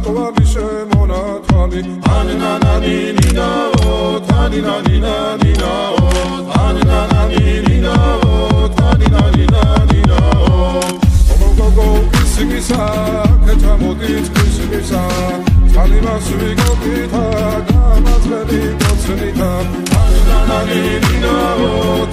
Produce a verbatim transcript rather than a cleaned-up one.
ყვავი შემონათვალი ანანანინინაო თანინანინანინაო ანანანინინაო თანინანინანინაო ოგოგოგო კისკისა ქეთამოდით კისკისა წყალიმას ვიგობითა გამაწყები კოცნითა ანანანინინაო